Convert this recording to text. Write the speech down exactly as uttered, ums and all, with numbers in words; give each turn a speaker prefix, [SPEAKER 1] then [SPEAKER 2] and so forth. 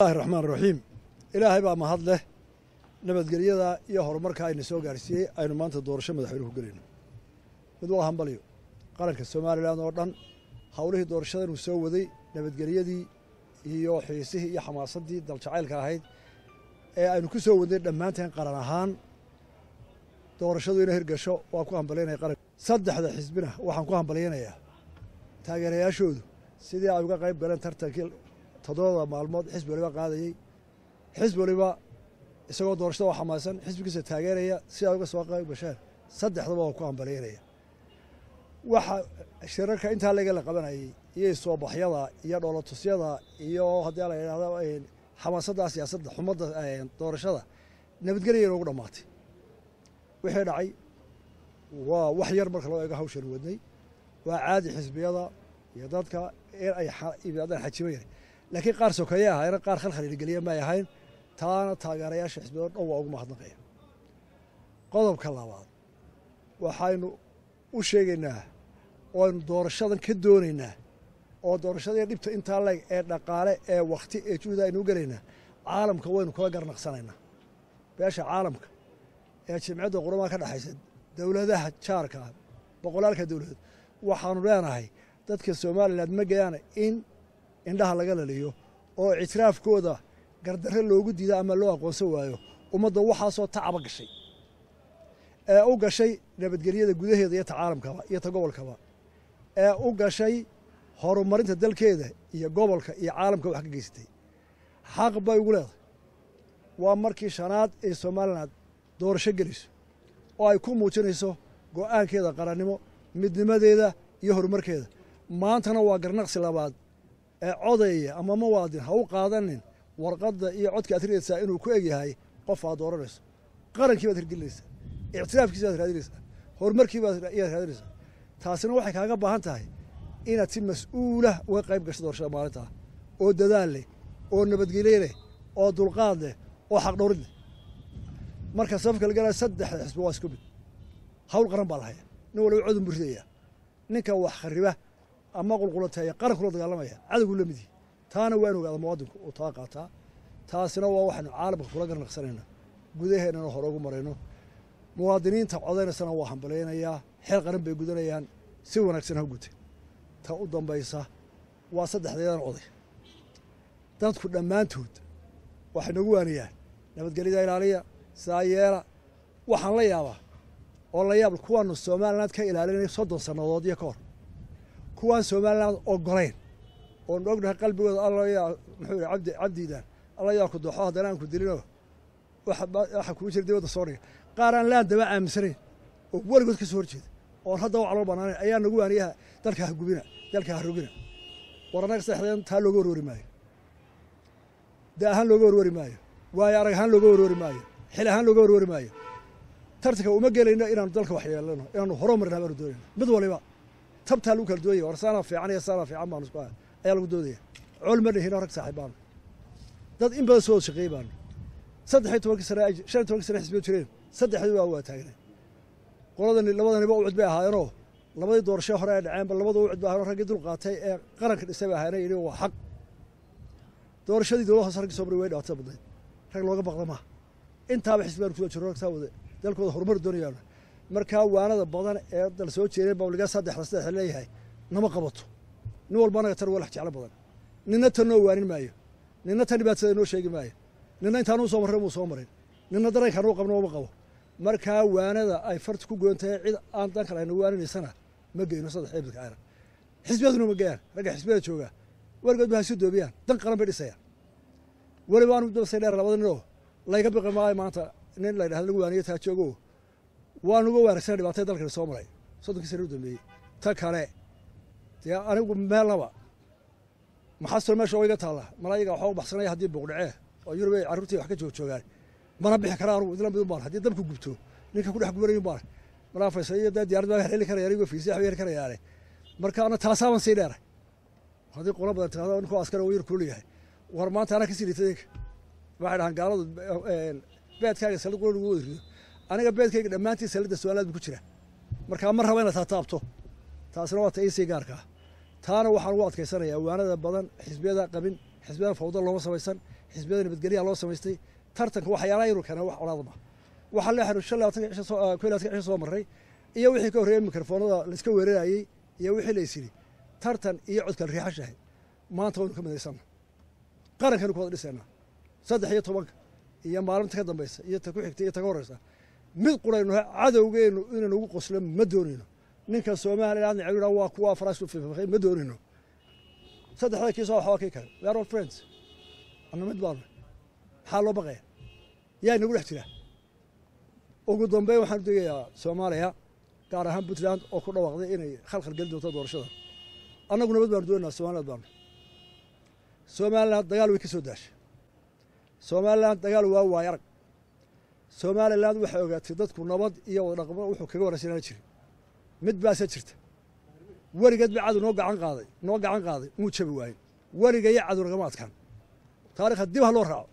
[SPEAKER 1] الرحمن الرحيم إلهي بقى ما هذله نبت قرية يا هرمرك أي نسوق عرسية أي نمان تدور شو مدحونه قرينا بدوها هم بليو قالك السومالي لأن أردن حوله دور شذر وسووا ذي نبت قرية دي هي حيسه هي حماصة دي دل شعيل كهيد أي نكسو ذي لما تين قرنهان دور شذر ينهر قشوا وأكوهم بلينا قالك صدق هذا حزبنا وحنكوهم بلينا يا تاجر يا شود سيدي أبغى قريب قلنا ترتكل تضاد مع الماضي حزب ولا قاعد حزب ولا isagoo doorashada wax xamaasan xisbigiisa taageeraya si ay uga soo qayb gashaan saddexdaba oo ku ambaleenaya waxa shirarka inta laga la qabanayay iyo soo baxyada iyo dhoolatusyada iyo hadii la yiraahdo xamaasada siyaasadda xumada doorashada nabadgelyo ugu dhamaatay wixii dhacay waa wax yar marka loo eego hawshan wadnay waa caadi xisbiyada iyo dadka ay ibadaan xajimayeen laakiin qaar sokayaha ay qaar khalkhal geliya ma yahayn taana taageerayaasha xisbiyada dhow waa ugu mahadnaqaya qodobka labaad waxaynu u sheegaynaa oo aynu doorashadan ka doonaynaa oo doorashadii dhibta intaa leeg ee dhaqaale ee waqti ee juhda aynu galaynaa caalamka waynu kala garnaqsanaynaa beesha caalamka ee jimciyadda quramaha ka dhaxaysa dowladaha jaarka boqolaalka dowladood waxaanu leenahay dadka Soomaaliland ma gayaan in indhaha laga laliyo oo ictiraafkooda gardarre loogu diiday ama loo aqoonsan waayo ummadda waxa soo tacab gashay ee u gashay nabadgelyada gudaheeda iyo caalamkaba iyo ta gobolkaba ee u gashay horumarinta dalkeeda iyo gobolka iyo caalamka wax ka geystay xaq bay ugu leedahay waa markii shanaad ee Soomaaliland doorasho geliso oo ay ku muujinayso go'aankeeda qarannimo midnimadeeda iyo horumarkeeda maantana waa garnaqsi labaad ee codaya ama muwaadin ha u qaadanin warqadda iyo codka atriidsa inuu ku eg yahay qof aad dooranayso qarankii baad hirgelinaysaa ictiraafkiisa baad raadinaysaa horumarkii baad raadinaysaa taasina waxay kaaga baahan tahay inaad si mas'uula uga qayb gasho doorashada maalinta oo dadaal leh oo nabadgelyo leh oo dulqaad leh oo xaq dhowrid leh marka safka la galay saddex xisbi waa isku mid hawl qaran baa lahayd nin waliba cod u buridaya ninka wax khariba ama qulqulateeya qaran kula dagaalamaya cadowgu la midii taana waan ogaada muwaadinku uu taa qaataa taasina waa waxaanu caalamka kula garnaqsanaynaa gudaheennana hore ugu marayno muwaadiniinta codaynasana waa hambaleynayaa xeel qaran bay gudanayaan si wanaagsan ha gutay ta u dambaysa waa saddexdeedan oday dadku dhammaantood waxay nagu waaniyaan nabadgelyada ilaaliya sidaa yeela waxaan la yaabaa oo la yaab kuwaanu Soomaaliland ka ilaalinay soddon sannadood iyo ka hor kuwaan Soomaaliland ogolayn oo ognahay qalbigooda alla yaa muxuu cabdi cabdiidan alla yaa ku doxo hadana aan ku dilino waxa waxa ku jira dawladda Soomaaliya qaaraan laan daba aaminsanay oo warigood ka soo horjeeda oo hadda wax loo banaanay ayaa nagu waaniyaha dalka ha gubina dalka ha rogina waranaga saxdeen taa looga warwari maayo daahan looga warwari maayo waayo arag ahaan looga warwari maayo xil ahaan looga warwari maayo tartanka uma gelayno inaanu dalka wax yeelano inaanu horumarna baanu doonayno mid waliba tabtaa lagu kala doonaya warsaana fiican iyo saana fiican baanu isku ayaa lagu doodaya culmo dhihino rag saaxiibaan dad in badan soo shaqeeyaan saddex iyo toban sano shan iyo toban sano xisbiyo jireen saddexdu waa waa taagnay qoladan labadaniba u cid bay ahaayeenoo labadii doorasho hore ay dhaceen bal labadu u cid baa ahaayeen rag dul qaatay ee qaranka dhisay baa ahaayeen inuu waa xaq doorashadii dowladda sarki Soomaaliya way dhaatay baday rag looga baqda ma intaaba xisbiyadu ku jiro rag saawada dalkooda horumar doonayaan marka waanada badan ee dal soo jeeray bawliga saddex saddex leeyahay nama qabato nin walba anaga tar walax jecel badan ninna tanoo waanin maayo ninna tan dhibaatada inoo sheegi maayo ninna intaanu soo maray uu soo maray ninna dareenkan uu qabno uma qabo marka waanada ay farta ku goontahay cid aan dan kale aynu waaninaysana ma geeyno saddex xibadka ayran xisbiyadu ma geeyaan raga xisbiyada jooga wargood baa soo doobiyaan dan qaran bay dhisayaan wali baan u doosay dheer labada nin oo layga biqi maayo maanta nin la yiraahdo lagu waaniyo taa joogo waan uga waaragsan dhibaatada dalka soo maray soddonkii sano u dambeeyay ta kale yaa anigu meelaba maxasal meesha oo iga taala malaayiga waxa u baxsanaya hadii boqdhacee oo Yurub ay carruurtii wax ka joog joogaan mana bixi karaan idla mid baan hadii dabku gubto ninka ku dhex gubanayo baan mala faysay iyo diyaarad baa xilli kara yariga fiisiix weer kara yaare marka ana taasaaban sii dheer hadii qolo badan taado in ku askar oo yar kuliyahay war maanta ana ka sii litay waxa dhahan gaaladu beedkaaga salad qolo ugu wadiyo aniga beedkayga dhamaantii salada su'aalaad ku jira marka mar raba inaad taabto taasna waa taasii gaarka taana waxaan ugu adkaysanayaa waanada badan xisbiyada qabin xisbiyada fawda looma samaysan xisbiyada nabadgelyaha loo samaystay tartanka waxyaalaha inuu keenay wax colaad ma waxa la xiriir shan iyo labaatan cisho soo ku ilaadka cisho soo maray iyo wixii ka horreeyay mikrofoonada la iska weerarayay iyo wixii la isiri tartan iyo codka riixashahay maanta waynu ka midaysan qarankan ku wada dhisayna saddex iyo tobanka iyo maalinta ka dambaysa iyo ta ku xigta iyo ta ka horeysa mid qurayno cadowgeenu inaan ugu qoslo ma doonino ninka Soomaaliland ciidana waa kuwa faraasu fiifay ma doonino saddexda kiisoo waxa ka kale we are all friends anna mid baan maxaa loo baqaya yaa nagu dhex jira ugu dambeyn waxaan digayaa Soomaaliya gaar ahaan Puntland oo ku dhawaaqday inay khalkhal gal doonto doorashada annaguna mid baan doonaa Soomaaliland baan Soomaaliland dagaal way ka soo daashay Soomaaliland dagaal waa waay arag Soomaaliland waxa ogaatay dadku nabad iyo wada dhaqmo wuxuu kaga waraysanaa jiray mid baasa jirta warigeed ba cadu noo gacan qaaday noo gacan qaaday muu jabi waayay wariga iyo cadu nagama adkaan taariikhda dib ha loo raaco